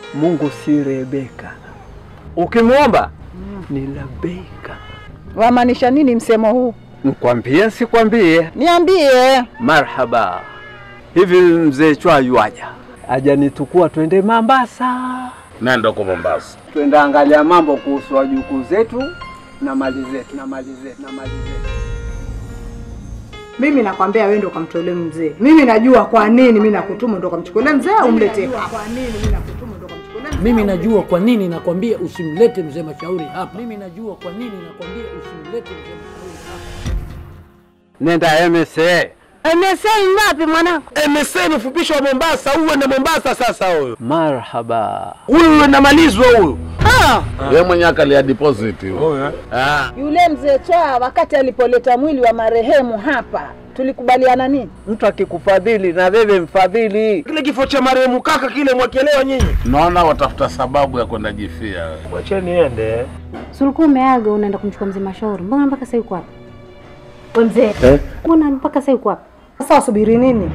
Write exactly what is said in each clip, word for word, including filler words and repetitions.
Mungu si Rebeka. Ukimwomba mm. ni labeka. Wamaanisha nini msemo huu? Nikwambie sikwambie? Niambie. Marhaba. Hivi mzee Chwa yuaja. Aja nitukua twende Mombasa. Nenda kwa Mombasa. Twende angalia mambo kuhusu wajukuu zetu na mali zetu na mali zetu na mali zetu. Mimi nakwambia wewe ndio kamtolee mzee. Mimi najua kwa nini mimi nakutuma ndio kamchukulie mzee umletee hapa. Kwa nini mimi nakutuma ndio kamchukulie mzee? Mimi najua kwa nini nakwambia usimlete mzee Mashauri hapa. Mimi najua kwa nini nakwambia usimlete mzee Mashauri hapa. Nenda M S A. M S A ni wapi mwanangu? M S A ni fupisho wa Mombasa, uwe na Mombasa sasa huyo. Marhaba. Huyu unamalizwa huyu. Ah, yeye mwenyewe akalia deposit huyo. Ah. Yule mzee Chwa wakati alipoleta mwili wa marehemu hapa, tulikubaliana nini? Mtu akikufadhili na wewe mfadhili. Kile kifo cha marehemu kaka kile mwakielewa nyinyi. Naona watafuta sababu ya kwenda jifia. Wacha niende. Sulku umeaga unaenda kumchukua mzee Mashauri. Mbona mpaka sasa yuko hapa? Wewe mzee. Eh? Mbona mpaka sasa yuko hapa? Sasa usubiri nini?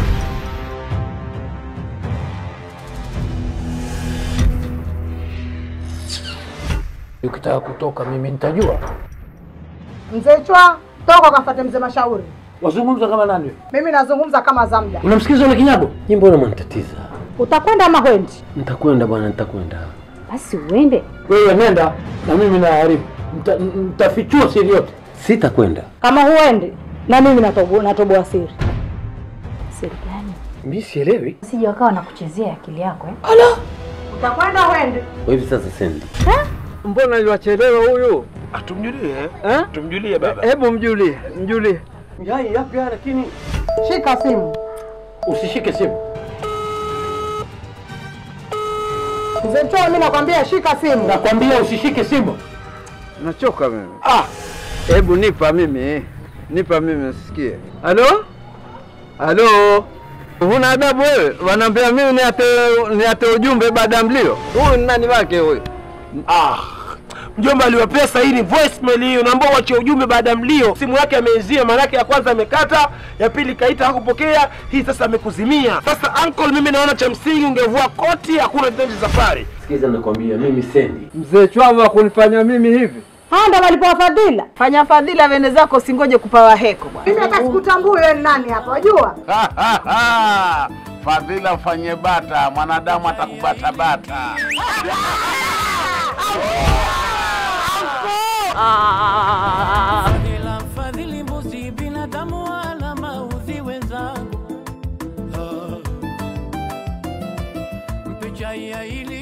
Ukitaka kutoka mimi nitajua. Mzee Chwa, toka kafuate mzee Mashauri. Wazungumza kama nani? Mimi nazungumza kama Zamda. Unamsikiza yule kinyago? Nyinyi mbona mnanitatiza? Utakwenda ama huendi? Nitakwenda bwana, nitakwenda. Basi uende. Wewe nenda na mimi naharibu. Nitafichua siri yote. Sitakwenda. Kama huendi na mimi natoboa natoboa siri. Siri gani? Mimi sielewi. Sije wakawa nakuchezea akili yako eh? Ala! Utakwenda huendi? Hivi sasa sendi. Eh? Mbona yuachelewa huyu? Atumjulie eh? Tumjulie baba. Hebu mjulie, mjulie. Yai yapi lakini shika simu. Usishike simu. Mzee Chwa mimi nakwambia shika simu. Nakwambia usishike simu. Nachoka mimi. Ah, hebu nipa mimi. Nipa mimi nisikie. Halo? Halo? Huna adabu wewe? Wanaambia mimi niate niate ujumbe baada ya mlio. Huyu ni nani wake huyu? Ah. Mjomba aliwapea saini voicemail hiyo, naomba uache ujumbe baada ya mlio. Simu yake ameizia, maana yake ya kwanza amekata, ya pili kaita hakupokea, hii sasa amekuzimia. Sasa uncle, mimi naona cha msingi ungevua koti, hakuna tendo safari. Sikiza nakwambia mimi sendi. Mzee Chwa kunifanya mimi hivi. Hao ndo walipoa fadhila. Fanya fadhila wene zako, usingoje kupawa heko bwana. Mimi hata sikutambui wewe ni nani hapa, unajua? Fadhila fanye bata, mwanadamu atakubata bata. Fadhila fadhili mbuzi binadamu wala maudhi wenzangu. Mpicha ya ili